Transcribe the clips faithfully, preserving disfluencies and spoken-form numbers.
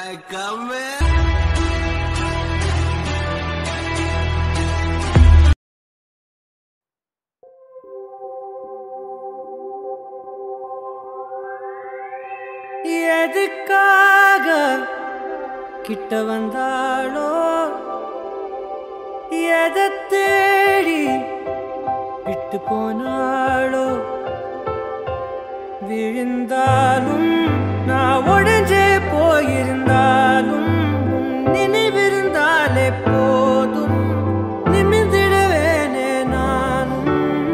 எதுக்காக கிட்ட வந்தாளோ எதை தேடி விட்டு போனாளோ விழுந்தாலும் நான் உடைஞ்சே போயிருந்தாலும் நினைவிருந்தாலே போதும் நிமிர்ந்திடுவேனே நானும்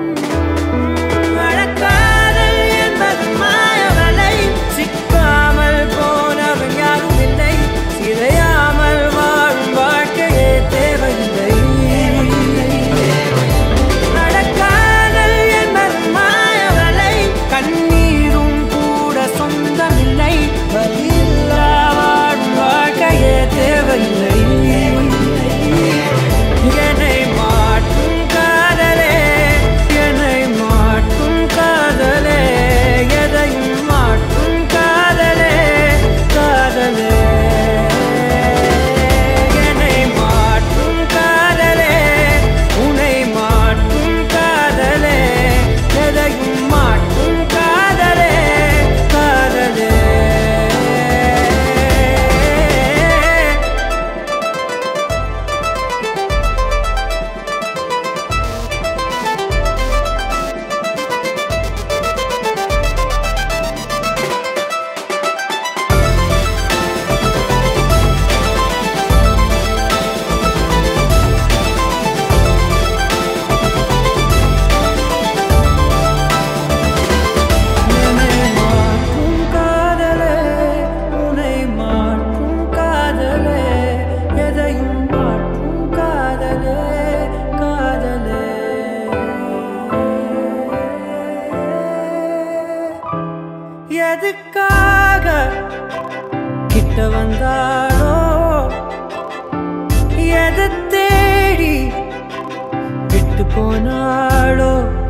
மழக்காதல் என்பது மாயவலை சிக்காமல் போனவன் யாரும் இல்லை சிதையாமல் வாழும் வாழ்க்கையே தேவையில்லை மழக்காதல் என்பது மாயவலை கண்ணீரும் கூட சொந்தமில்லை வலியில்லா வாழும் வாழ்க்கையே தேவையில்லை என்னை மாற்றும் காதலே என்னை மாற்றும் காதலே எதையும் மாற்றும் காதலே காதலே என்னை மாற்றும் காதலே உன்னை மாற்றும் காதலே எதையும் மாற்றும் காதலே காதலே என்னை மாற்றும் காதலே உன்னை மாற்றும் காதலே எதையும் மாற்றும் காதலே காதலே எதுக்காக கிட்ட வந்தாளோ எதை தேடி விட்டு போனாளோ